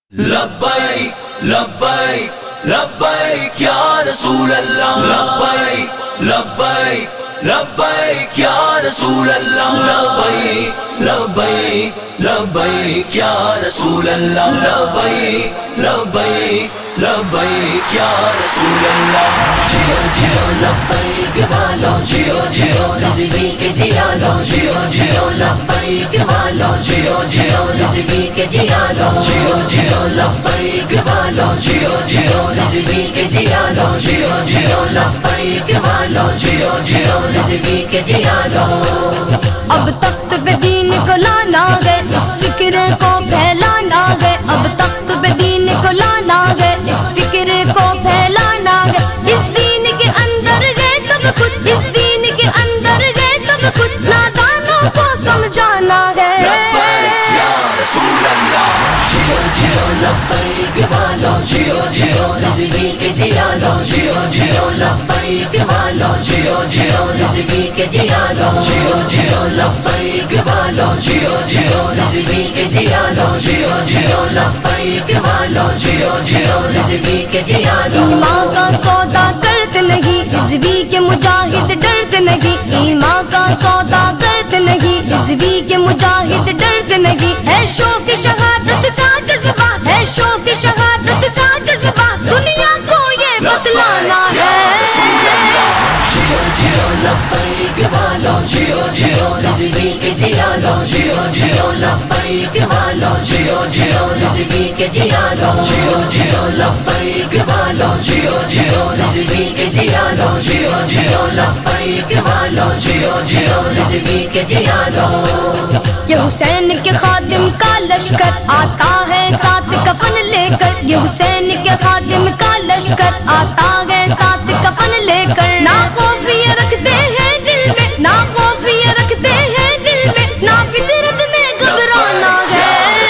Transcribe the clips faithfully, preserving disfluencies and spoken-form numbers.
لبیک لبیک لبیک یا رسول اللہ، لبیک لبیک لبیک یا رسول اللہ، لبیک لبیک لبیک یا رسول اللہ، لبیک لبیک لبیک یا رسول اللہ۔ جیو جیو لبیک والو، جیو جیو رضوی کے جیا لو، جیو جیو لبیک والو، جیو جیو رضوی کے جیا لو، جیو جیو لبیک والو، جیو جیو رضوی کے جیا لو، جیو جیو لبیک والو، جیو جیو رضوی کے جیا لو۔ اب تخت پہ دین کو لانا ہے، اس فکر کو پھیلانا ہے، اب تخت پہ دین کو لانا ہے، اس فکر کو پھیلانا ہے، اس دین کے اندر ہے سب کچھ، اس دین کے اندر ہے سب کچھ، نادانوں کو سمجھانا ہے۔ لبیک یا رسول اللہ، جیو جیو لبیک والو، جیو جیو رضوی کے جیا لو، جیو جیو لبیک والو، جیو جیو رضوی کے جیا لو، جیو جیو لبیک والو، جیو جیو رضوی کے جیا لو، جیو جیو لبیک والو، جیو جیو رضوی کے جیا لو۔ ایمان کا سودا کرتے نہیں، رضوی کے مجاہد ڈرتے نہیں، ایمان کا سودا کرتے نہیں، رضوی کے مجاہد ڈرتے نہیں، ہے شوق شہادت کا جذبہ، ہے شوق شہادت کا جذبہ، دنیا کو یہ بتلانا ہے۔ جیو جیو لبیک والو، جیو جیو رضوی کے جیا لو، جیو جیو لبیک والو، جیو جیو رضوی کے جیا لو، جیو جیو لبیک والو، جیو جیو رضوی کے جیا لو، جیو جیو لبیک والو، جیو جیو رضوی کے جیا لو۔ یہ حسین کے خادم کا لشکر آتا ہے ساتھ کفن لے کر، یہ حسین کے خادم کا لشکر آتا ہے ساتھ کفن لے کر، نہ خوف یہ رکھتے ہیں دل میں، نہ خوف یہ رکھتے ہیں دل میں، نہ فطرت میں گھبرانا ہے۔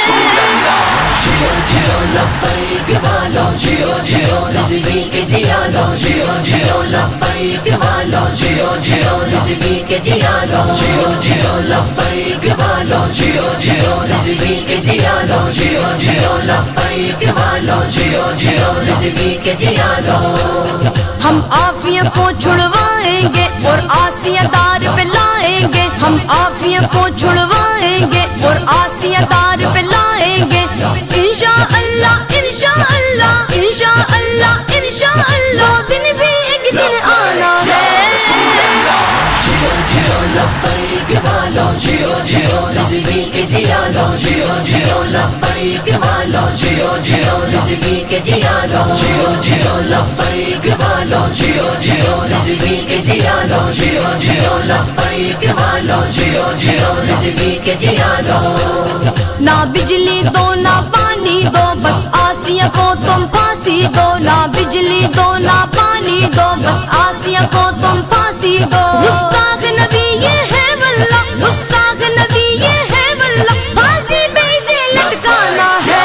جیو جیو لبیک والو، جیو جیو رضوی کے جیا لو، جیو جیو لبیک والو، جیو جیو رضوی کے جیا لو، جیو جیو لبیک والو، جیو جیو رضوی کے جیا لو، جیو جیو لبیک والو، جیو جیو رضوی کے جیا لو۔ ہم عافیہ کو چھڑوائیں گے اور آسیہ دار پہ لائیں گے، ہم عافیہ کو چھڑوائیں گے اور آسیہ دار پہ لائیں گے، انشاءاللہ انشاءاللہ انشاءاللہ انشاءاللہ، دن بھی ایک دن آنا ہے۔ جیو جیو لبیک والو، جیو جیو رضوی کے جیا لو، جیو جیو لبیک والو، جیو جیو رضوی کے جیا لو، جیو جیو لبیک والو، جیو جیو رضوی کے جیا لو، جیو جیو لبیک والو، جیو جیو رضوی کے جیا لو۔ نہ بجلی دو نہ پانی دو، بس آسیہ کو تم پھانسی دو، نہ بجلی دو نہ پانی دو، بس آسیہ کو تم پھانسی دو، گستاخ نبی یہ ہے واللہ، گستاخ نبی یہ ہے واللہ، پھانسی پہ اسے لٹکانا ہے۔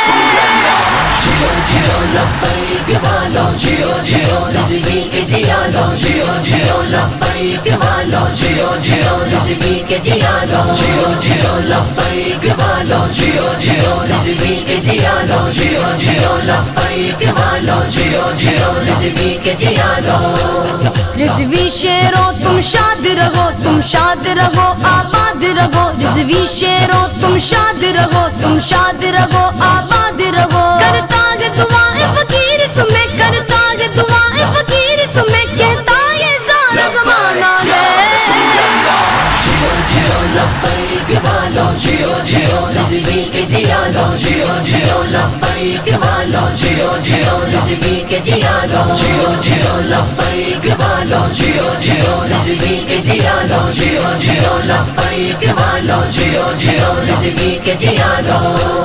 جیو جیو لبیک والو، جیو جیو رضوی کے جیا لو، جیو جیو لبیک والو، جیو جیو رضوی کے جیا لو، جیو جیو لبیک والو، جیو جیو رضوی کے جیا لو، جیو جیو لبیک والو، جیو جیو رضوی کے جیا لو۔ رضوی شیرو تم شاد رہو، تم شاد رہو آباد رہو، رضوی شیرو تم شاد رہو، تم شاد رہو آباد رہو، کرتا ہے دعائیں فقیر تمہیں، کرتا ہے دعائیں فقیر تمہیں، کہتا یہ سارا زمانہ ہے۔ جیو جیو لبیک والو، جیو جیو رضوی کے جیا لو، جیو جیو لبیک والو، جیو جیو رضوی کے جیا لو، جیو جیو لبیک والو، جیو جیو رضوی کے جیا لو، جیو جیو لبیک والو، جیو جیو رضوی کے جیا لو۔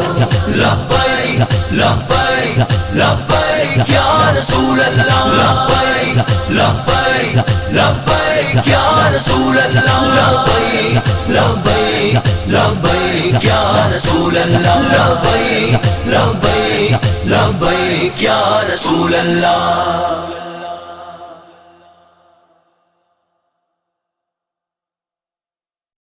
لبیک لبیک لبیک یا رسول اللہ، لبیک لبیک لبیک یا رسول اللہ، لبیک لبیک لبیک یا رسول اللہ، لبیک لبیک لبیک یا رسول اللہ۔